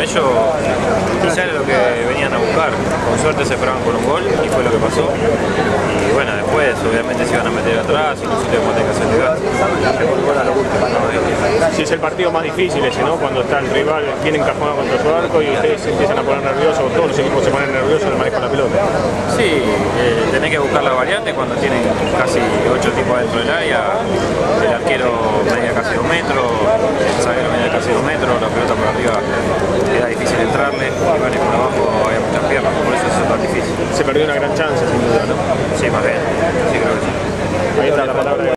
ellos quizás era lo que venían a buscar. Con suerte se esperaban con un gol y fue lo que pasó. Y bueno, después obviamente se iban a meter atrás y nosotros íbamos a tener que hacer llegar. Si es el partido más difícil ese, ¿no? Cuando está el rival bien encajado contra su arco y ustedes se empiezan a poner nerviosos, o todos los equipos se ponen nerviosos en el manejo de la pelota. Sí, tenés que buscar la variante cuando tienen casi 8 tipos dentro del área. El arquero medía casi 2 metros, el zaguero medía casi 2 metros, la pelota por arriba era difícil entrarle y bueno, y por abajo había muchas piernas, por eso es tan difícil. Se perdió una gran chance, sin duda, ¿no? Sí, más bien, sí creo que sí. Ahí está la palabra.